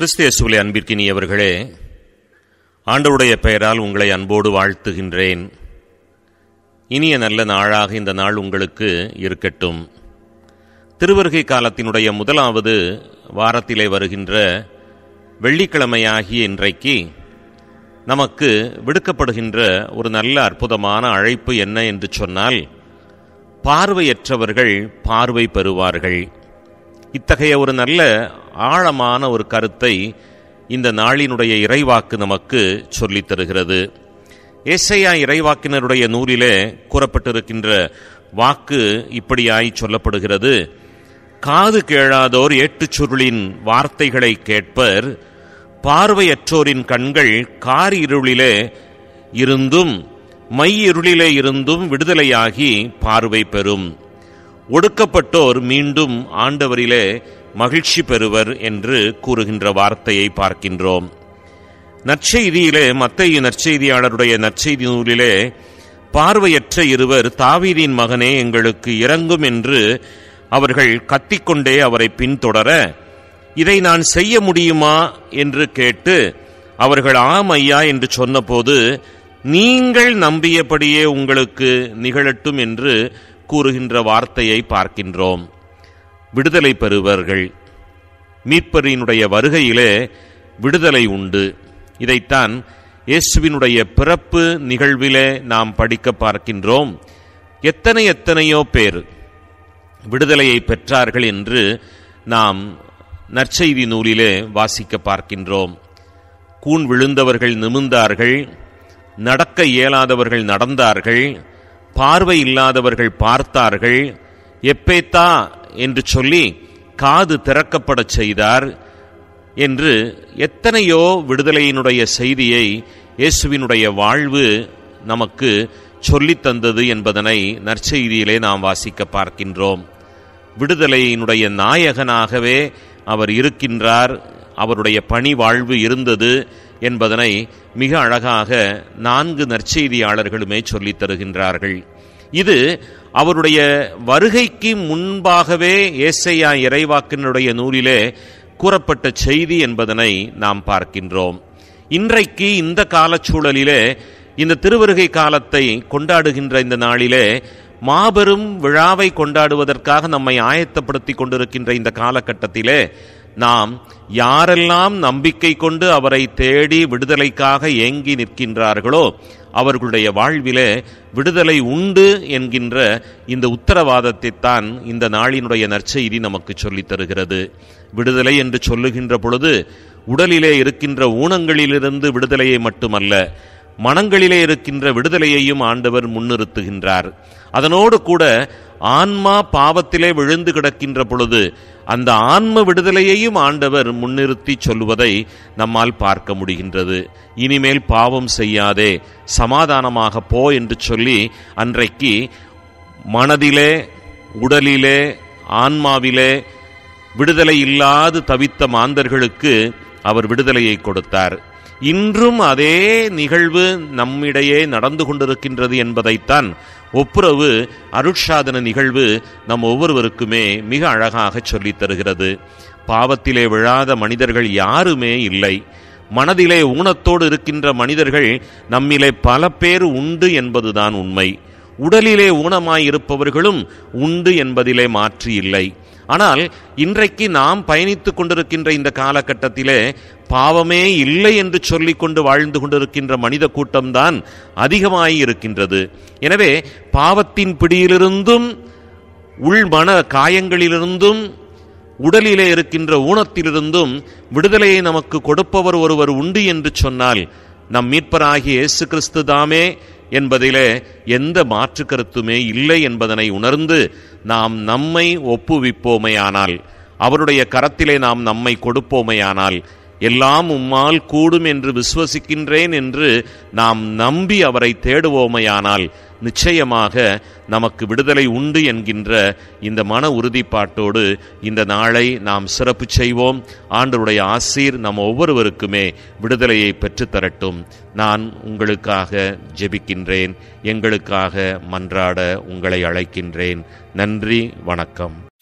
கிறிஸ்து இயேசுவிலே அன்பிற்கினியவர்களே, ஆண்டவருடைய பெயரால் உங்களை அன்போடு வாழ்த்துகின்றேன். இனிய நல்ல நாளாக இந்த நாள் உங்களுக்கு இருக்கட்டும். திருவருகை காலத்தினுடைய முதலாவது வாரத்திலே வருகின்ற வெள்ளிக்கிழமையாகிய இன்றைக்கு நமக்கு விடுக்கப்படுகின்ற ஒரு நல்ல அற்புதமான அழைப்பு என்ன என்று சொன்னால், பார்வையற்றவர்கள் பார்வை பெறுவார்கள். இத்தகைய ஒரு நல்ல ஆழமான ஒரு கருத்தை இந்த நாளினுடைய இறைவாக்கு நமக்கு சொல்லித் தருகிறது. ஏசாயா இறைவாக்கினருடைய நூலிலே கூறப்பட்டிருக்கின்ற வாக்கு இப்படியாய் சொல்லப்படுகிறது: காது கேளாதோர் ஏட்டுச் சுருளின் வார்த்தைகளை கேட்பர், பார்வையற்றோரின் கண்கள் கார் இருளிலே இருந்தும் மை இருளிலே இருந்தும் விடுதலையாகி பார்வை பெறும், ஒடுக்கப்பட்டோர் மீண்டும் ஆண்டவரிலே மகிழ்ச்சி பெறுவர் என்று கூறுகின்ற வார்த்தையை பார்க்கின்றோம். நற்செய்தியிலே மத்தேயு நற்செய்தியாளருடைய நற்செய்தி நூலிலே பார்வையற்ற இருவர், தாவீதின் மகனே எங்களுக்கு இரங்கும் என்று அவர்கள் கத்திக்கொண்டே அவரை பின்தொடர, இதை நான் செய்ய முடியுமா என்று கேட்டு அவர்கள் ஆம் ஐயா என்று சொன்னபோது, நீங்கள் நம்பியபடியே உங்களுக்கு நிகழட்டும் என்று கூறுகின்ற வார்த்தையை பார்க்கின்றோம். விடுதலை பெறுவர்கள். மீட்பரினுடைய வருகையிலே விடுதலை உண்டு. இதைத்தான் இயேசுவினுடைய பிறப்பு நிகழ்விலே நாம் படிக்க பார்க்கின்றோம். எத்தனையோ பேர் விடுதலையை பெற்றார்கள் என்று நாம் நற்செய்தி நூலிலே வாசிக்க பார்க்கின்றோம். கூன் விழுந்தவர்கள் நிமிர்ந்தார்கள், நடக்க இயலாதவர்கள் நடந்தார்கள், பார்வை இல்லாதவர்கள் பார்த்தார்கள், எப்பேத்தா என்று சொல்லி காது திறக்கப்பட செய்தார் என்று எத்தனையோ விடுதலையினுடைய செய்தியை இயேசுவினுடைய வாழ்வு நமக்கு சொல்லித் தந்தது என்பதனை நற்செய்தியிலே நாம் வாசிக்க பார்க்கின்றோம். விடுதலையினுடைய நாயகனாகவே அவர் இருக்கின்றார், அவருடைய பணி வாழ்வு இருந்தது என்பதனை மிக அழகாக 4 நற்செய்தியாளர்களுமே சொல்லித் தருகின்றார்கள். இது அவருடைய வருகைக்கு முன்பாகவே ஏசாயா இறைவாக்கினுடைய நூலிலே கூறப்பட்ட செய்தி என்பதனை நாம் பார்க்கின்றோம். இன்றைக்கு இந்த காலச்சூழலிலே, இந்த திருவருகை காலத்தை கொண்டாடுகின்ற இந்த நாளிலே, மாபெரும் விழாவை கொண்டாடுவதற்காக நம்மை ஆயத்தப்படுத்தி கொண்டிருக்கின்ற இந்த காலகட்டத்திலே நாம் யாரெல்லாம் நம்பிக்கை கொண்டு அவரை தேடி விடுதலைக்காக ஏங்கி நிற்கின்றார்களோ அவர்களுடைய வாழ்விலே விடுதலை உண்டு என்கின்ற இந்த உத்தரவாதத்தை தான் இந்த நாளினுடைய நற்செய்தி நமக்கு சொல்லித் தருகிறது. விடுதலை என்று சொல்லுகின்ற பொழுது உடலிலே இருக்கின்ற ஊனங்களிலிருந்து விடுதலையை மட்டுமல்ல, மனங்களிலே இருக்கின்ற விடுதலையையும் ஆண்டவர் முன்னிறுத்துகின்றார். அதனோடு கூட ஆன்மா பாவத்திலே விழுந்து கிடக்கின்ற பொழுது அந்த ஆன்ம விடுதலையையும் ஆண்டவர் முன்னிறுத்தி சொல்லுவதை நம்மால் பார்க்க முடிகின்றது. இனிமேல் பாவம் செய்யாதே, சமாதானமாக போ என்று சொல்லி அன்றைக்கு மனதிலே, உடலிலே, ஆன்மாவிலே விடுதலை இல்லாது தவித்த மாந்தர்களுக்கு அவர் விடுதலையை கொடுத்தார். இன்றும் அதே நிகழ்வு நம்மிடையே நடந்து கொண்டிருக்கின்றது என்பதைத்தான் ஒப்புரவு அருட்சாதன நிகழ்வு நம் ஒவ்வொருவருக்குமே மிக அழகாக சொல்லித் தருகிறது. பாவத்திலே விழாத மனிதர்கள் யாருமே இல்லை. மனதிலே ஊனத்தோடு இருக்கின்ற மனிதர்கள் நம்மிலே பல பேர் உண்டு என்பதுதான் உண்மை. உடலிலே ஊனமாயிருப்பவர்களும் உண்டு என்பதிலே மாற்று இல்லை. ஆனால் இன்றைக்கு நாம் பயணித்துக் கொண்டிருக்கின்ற இந்த காலகட்டத்திலே பாவமே இல்லை என்று சொல்லிக் கொண்டு வாழ்ந்து கொண்டிருக்கின்ற மனித கூட்டம்தான் அதிகமாய் இருக்கின்றது. எனவே பாவத்தின் பிடியிலிருந்தும் உள்மன காயங்களிலிருந்தும் உடலிலே இருக்கின்ற ஊனத்திலிருந்தும் விடுதலையை நமக்கு கொடுப்பவர் ஒருவர் உண்டு என்று சொன்னால் நம் மீட்பராகிய இயேசு கிறிஸ்து தாமே என்பதிலே எந்த மாற்று கருத்துமே இல்லை என்பதனை உணர்ந்து நாம் நம்மை ஒப்புவிப்போமையானால், அவருடைய கரத்திலே நாம் நம்மை கொடுப்போமையானால், எல்லாம் உம்மால் கூடும் என்று விசுவசிக்கின்றேன் என்று நாம் நம்பி அவரை தேடுவோமையானால் நிச்சயமாக நமக்கு விடுதலை உண்டு என்கின்ற இந்த மன உறுதிப்பாட்டோடு இந்த நாளை நாம் சிறப்பு செய்வோம். ஆண்டவருடைய ஆசீர் நம் ஒவ்வொருவருக்குமே விடுதலையை பெற்றுத்தரட்டும். நான் உங்களுக்காக ஜெபிக்கின்றேன், எங்களுக்காக மன்றாட உங்களை அழைக்கின்றேன். நன்றி, வணக்கம்.